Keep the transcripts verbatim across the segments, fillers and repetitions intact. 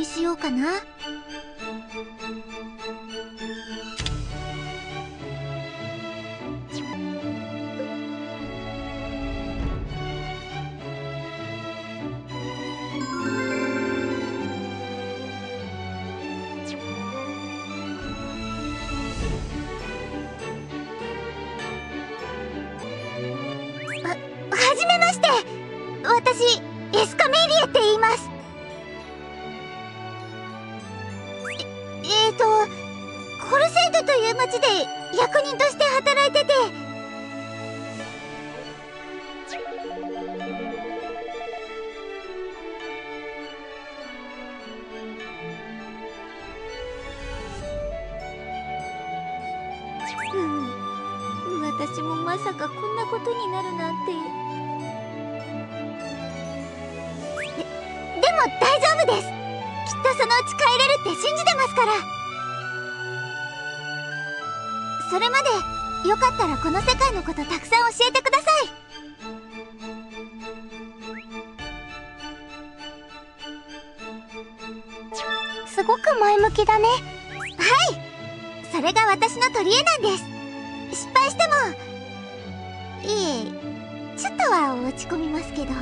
にしようかな。 はじめまして、私エスカメイリエって言います。ええーとコルセイドという町で役人として働いてて、うん、私もまさかこんなことになるなんて。でも大丈夫です。きっとそのうち帰れるって信じてますから。それまでよかったらこの世界のことたくさん教えてください。すごく前向きだね。はい、それが私の取り柄なんです。失敗しても、いえ、ちょっとは落ち込みますけど。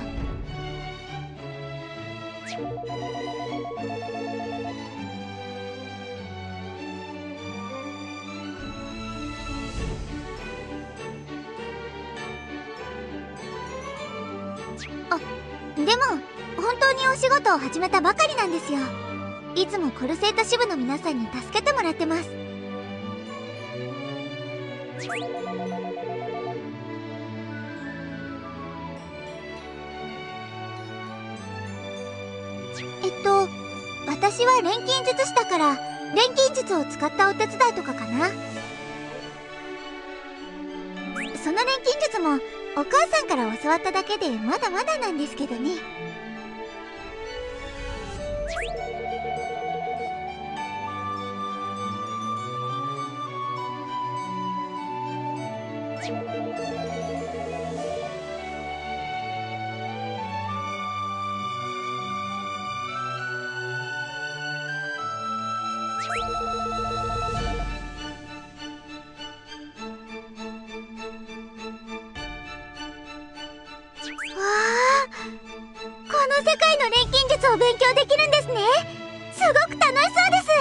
あ、でも本当にお仕事を始めたばかりなんですよ。いつもコルセイト支部の皆さんに助けてもらってます。えっと私は錬金術師だから錬金術を使ったお手伝いとかかな。その錬金術もお母さんから教わっただけでまだまだなんですけどね。世界の錬金術を勉強できるんですね。すごく楽し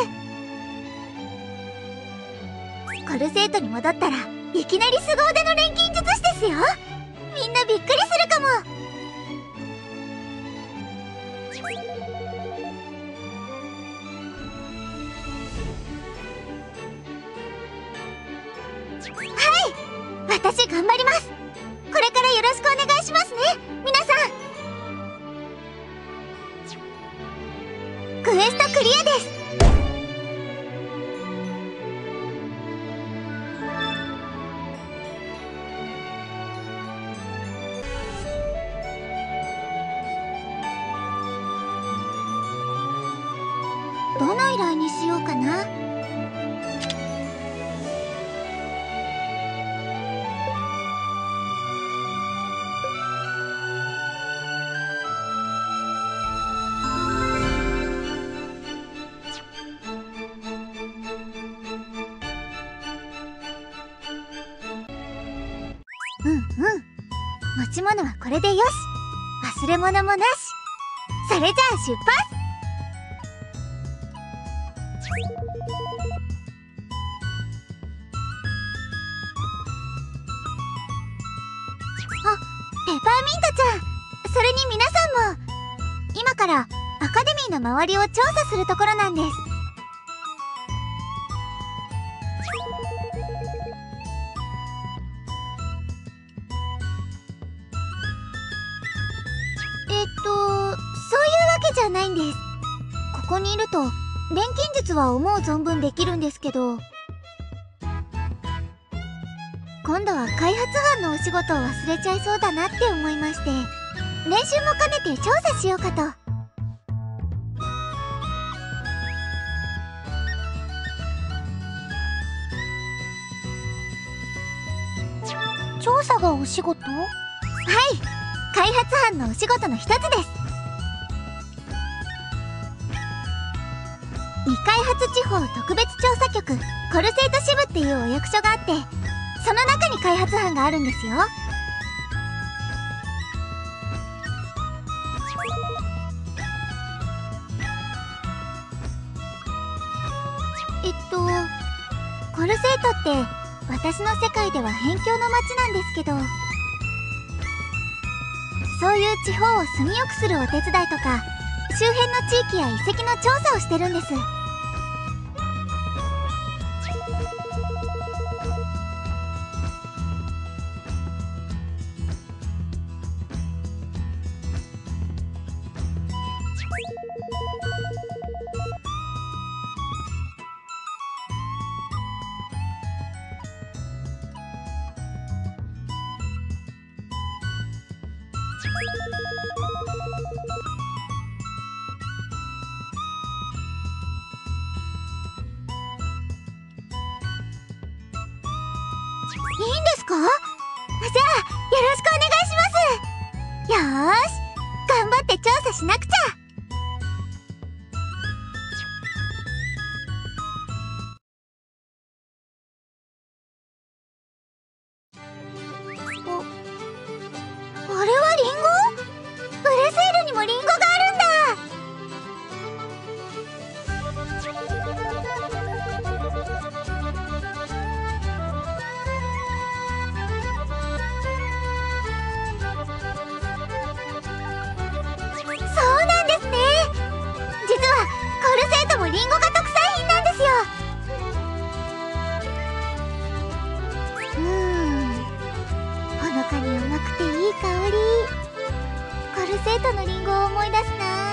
そうです。コルセイトに戻ったらいきなり凄腕の錬金術師ですよ。みんなびっくりするかも。はい、私頑張ります。これからよろしくお願いしますね、皆さん。クエストクリアです。どの依頼にしようかな。うんうん、持ち物はこれでよし。忘れ物もなし。それじゃあ出発。あ、ペパーミントちゃん、それに皆さんも。今からアカデミーの周りを調査するところなんです。えっとそういうわけじゃないんです。ここにいると錬金術は思う存分できるんですけど、今度は開発班のお仕事を忘れちゃいそうだなって思いまして、練習も兼ねて調査しようかと。調査がお仕事？はい、開発班のお仕事の一つです。 未開発地方特別調査局コルセイト支部っていうお役所があって、その中に開発班があるんですよ。えっとコルセイトって私の世界では辺境の町なんですけど、そういう地方を住みよくするお手伝いとか周辺の地域や遺跡の調査をしてるんです。いいんですか？じゃあよろしくお願いします。よーし、頑張って調査しなくちゃ。あ、あれはリンゴ？ブレセールにもリンゴがあるんだ。そうなんですね。実はコルセイトもリンゴが特産品なんですよ。うーん、ほのかに甘くていい香り。コルセイトのリンゴを思い出すな。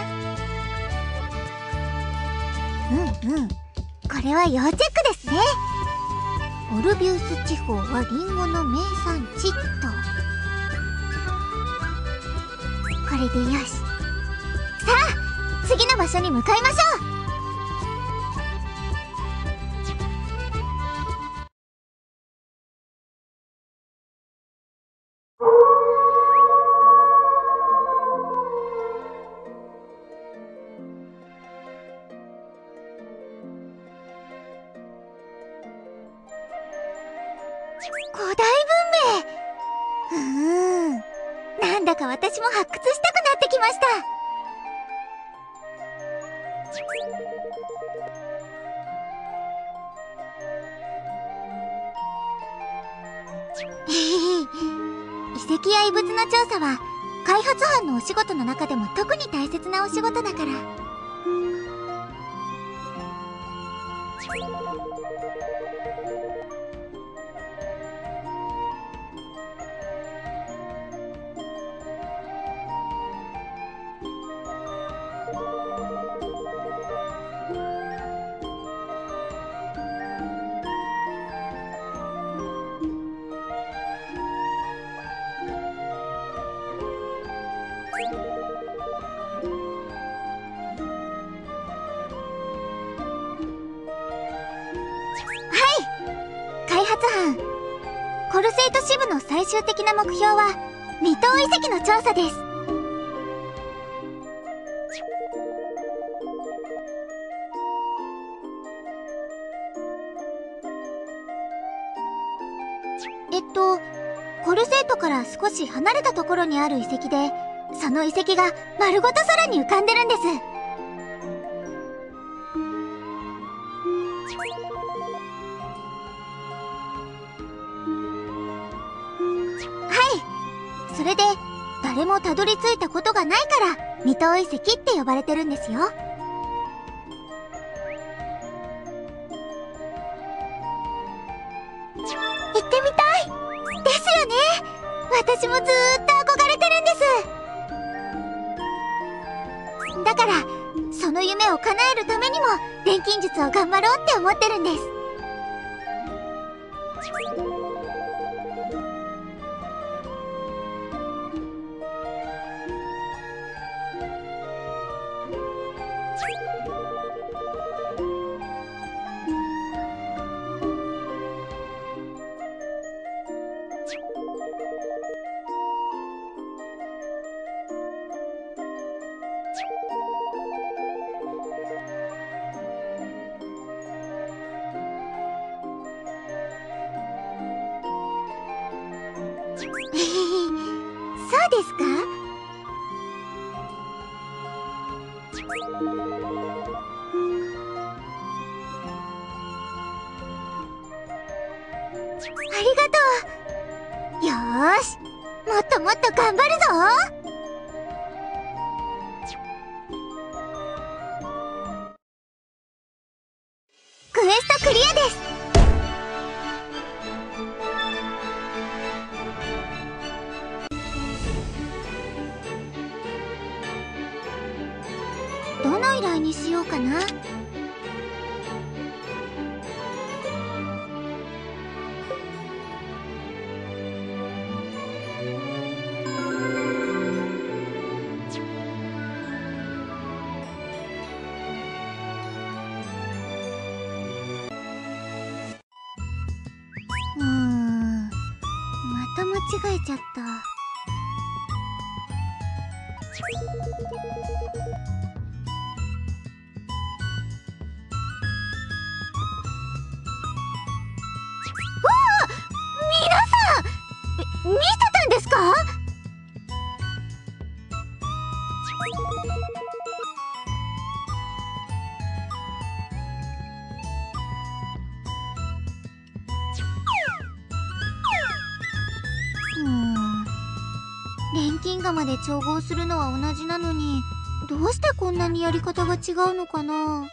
うんうん、これは要チェックですね。オルビウス地方はリンゴの名産地と。これでよし。さあ次の場所に向かいましょう。古代文明。うーん、なんだか私も発掘したくなってきました。遺跡や遺物の調査は開発班のお仕事の中でも特に大切なお仕事だから。開発班コルセイト支部の最終的な目標は未踏遺跡の調査です。えっとコルセイトから少し離れたところにある遺跡で、その遺跡が丸ごと空に浮かんでるんです。それで誰もたどり着いたことがないから未踏遺跡って呼ばれてるんですよ。行ってみたいですよね。私もずーっと憧れてるんです。だからその夢を叶えるためにも錬金術を頑張ろうって思ってるんです。 がですか？ありがとう。よーし、もっともっと頑張るぞ。クエストクリアです。どの依頼にしようかな。うーん、また間違えちゃった。皆さん、み見てたんですか？うーん、錬金釜で調合するのは同じなのに、どうしてこんなにやり方が違うのかな。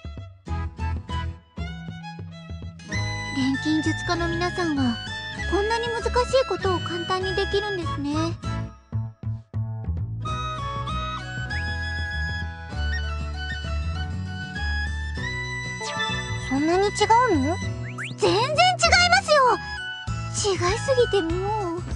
錬金術家の皆さんはこんなに難しいことを簡単にできるんですね。そんなに違うの？全然違いますよ。違いすぎてもう。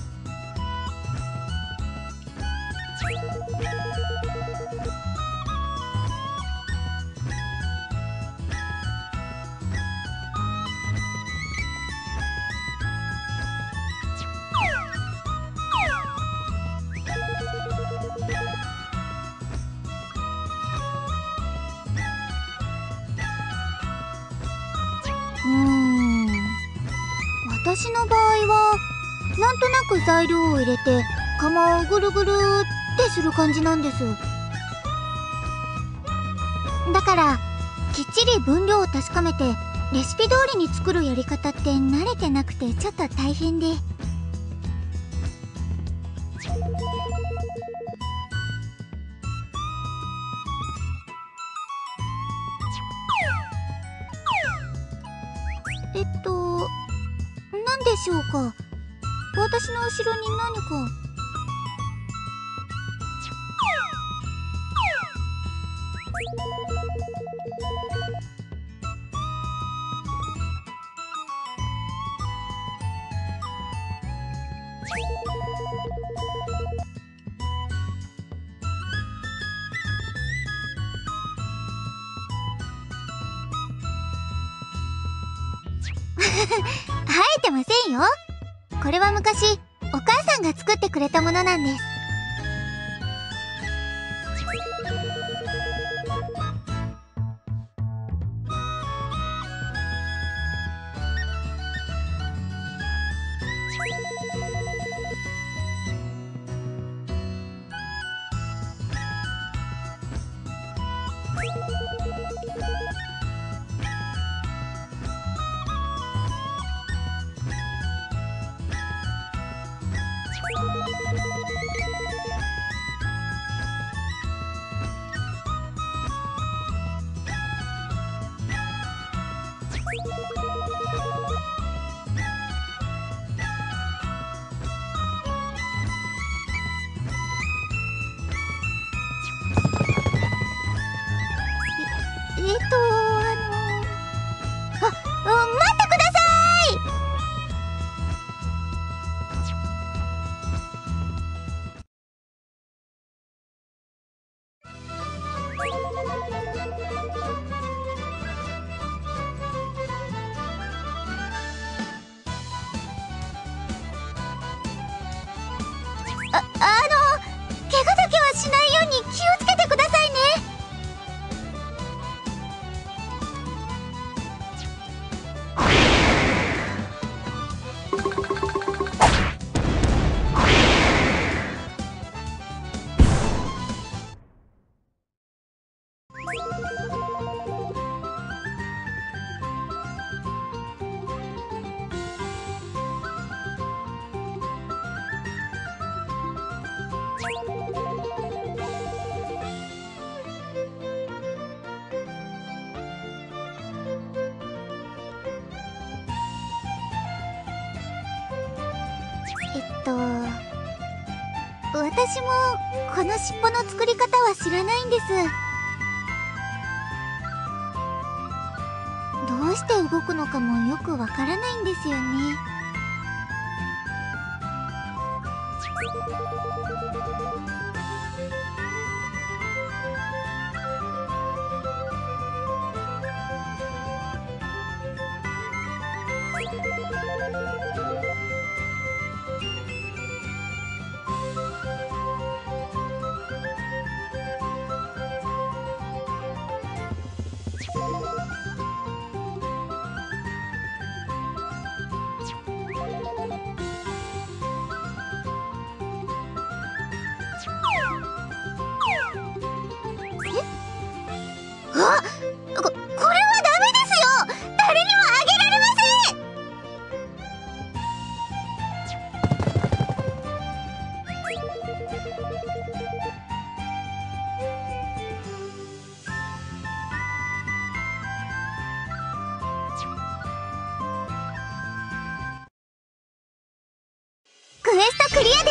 うーん、私の場合はなんとなく材料を入れて釜をぐるぐるってする感じなんです。だからきっちり分量を確かめてレシピ通りに作るやり方って慣れてなくてちょっと大変で。えっと、なんでしょうか。私の後ろに何か。生えてませんよ。これは昔お母さんが作ってくれたものなんです。え、えっと、あの、あ、あ、待ってください。あ、あの、怪我だけはしないように気をつけてくださいね。 と私もこの尻尾の作り方は知らないんです。どうして動くのかもよくわからないんですよね。あ、こ、これはダメですよ。誰にもあげられません。クエストクリアです。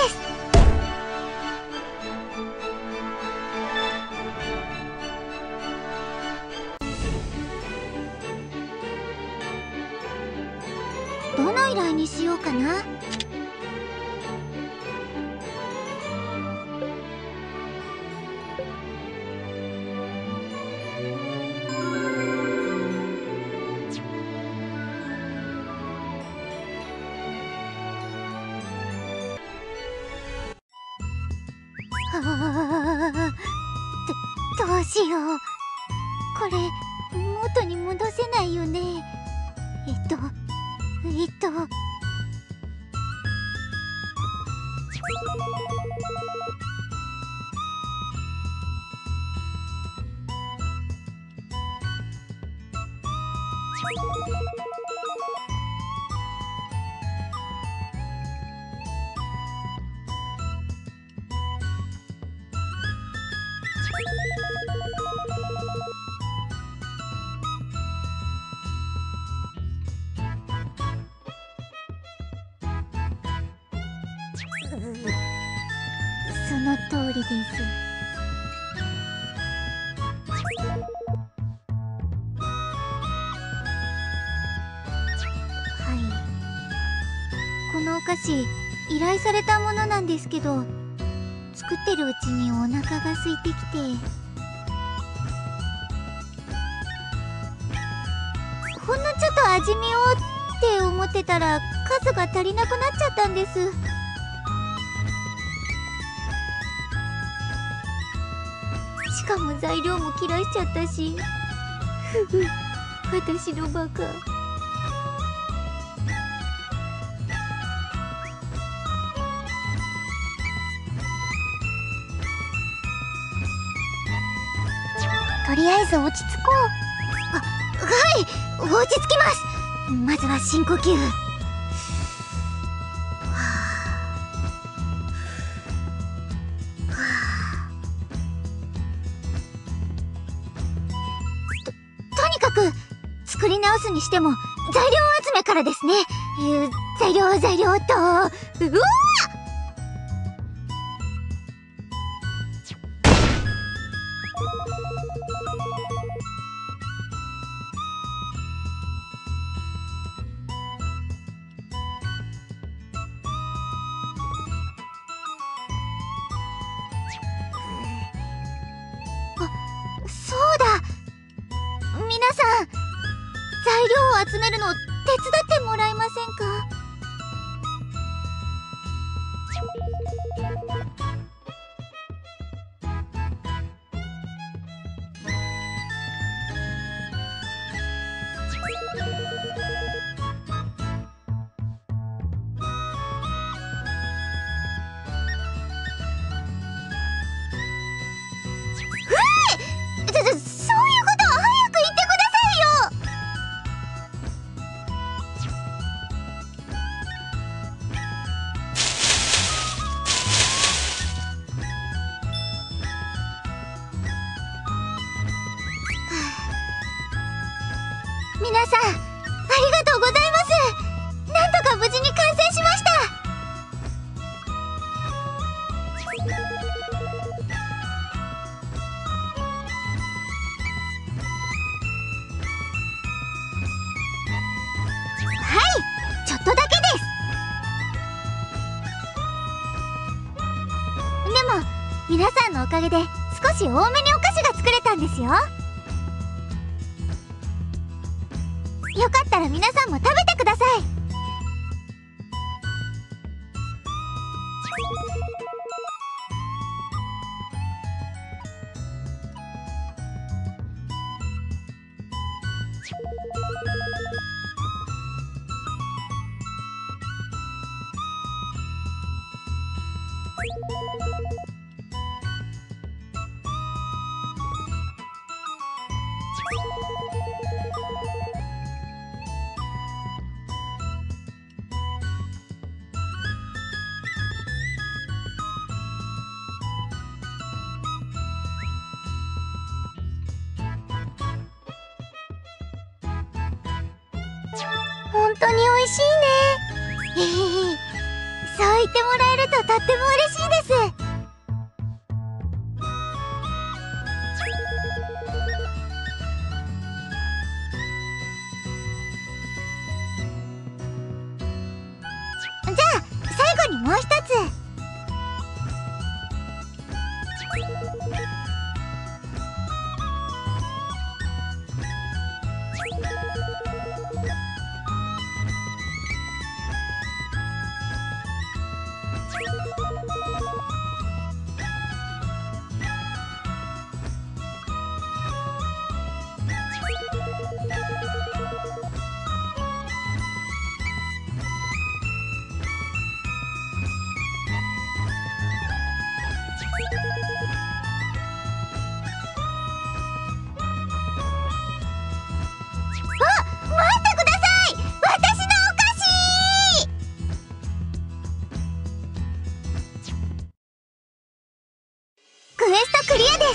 どの依頼にしようかな。はあ、ど、どうしよう。これ元に戻せないよね。えっとえっとその通りです。はい。このお菓子依頼されたものなんですけど、作ってるうちにお腹が空いてきて、ほんのちょっと味見をって思ってたら数が足りなくなっちゃったんです。しかも材料も切らしちゃったし、ふふ、私のバカ。とりあえず落ち着こう。あ、はい、落ち着きます。まずは深呼吸。作り直すにしても材料集めからですね。えー、材料材料と、うわっ！あ、そうだ。皆さん、材料を集めるの手伝ってもらえませんか？え！ちょ、ちょ、そういうことは早く言ってくださいよ！皆さん、ありがとうございます。なんとか無事に完成しました。 皆さんのおかげで少し多めにお菓子が作れたんですよ。よかったら皆さんも食べてください。本当に美味しいね。へへへ。そう言ってもらえるととっても嬉しいです。じゃあ最後にもう一つ。クエストクリアです。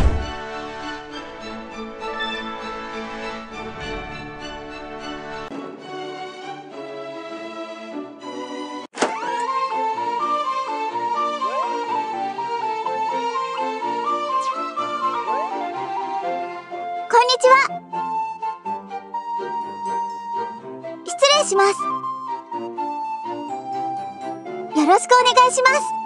こんにちは。失礼します。よろしくお願いします。